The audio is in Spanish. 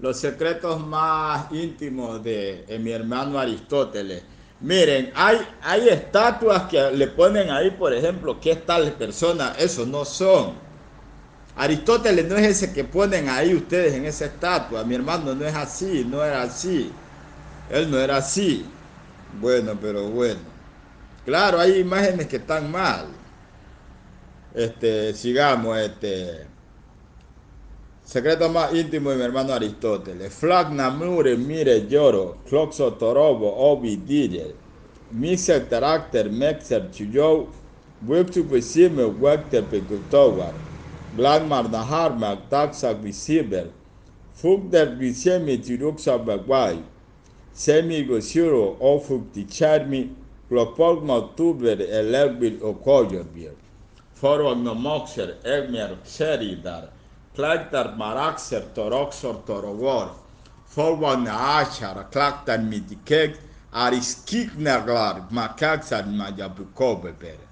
los secretos más íntimos de mi hermano Aristóteles. Miren, hay estatuas que le ponen ahí, por ejemplo, ¿qué es tal persona? Esos no son. Aristóteles no es ese que ponen ahí ustedes en esa estatua. Mi hermano no es así, no era así. Él no era así. Bueno, pero bueno. Claro, hay imágenes que están mal. Sigamos, secreto más íntimo de mi hermano Aristóteles. Flag namure mire lloro, cloxo torobo obi dire. Mixer carácter mexer chuyou, wiktu visime wekter pekutowar. Glagmar naharmak taxak visiber. Fugder visemi tiruxa bagwai. Semi gosiro ofuk ticharmi, klopogma tuber elegbil okoyobir. Forognomoxer egmer xeridar. Klaktar maraxer toroxor torogor. Forwag naachar klaktar midikeg ariskiknaglar makaxar majabukobeber.